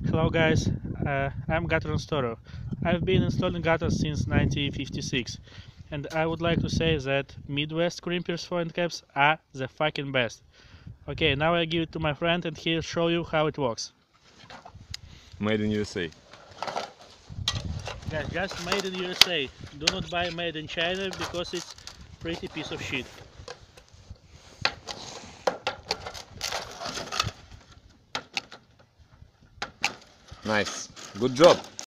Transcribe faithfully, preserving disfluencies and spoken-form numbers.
Hello guys, uh, I'm gutter installer. I've been installing gutters since nineteen fifty-six, and I would like to say that Midwest Crimpers foreign caps are the fucking best. Okay, now I give it to my friend and he'll show you how it works. Made in U S A. Guys, just made in U S A. Do not buy made in China because it's pretty piece of shit. Nice. Good job.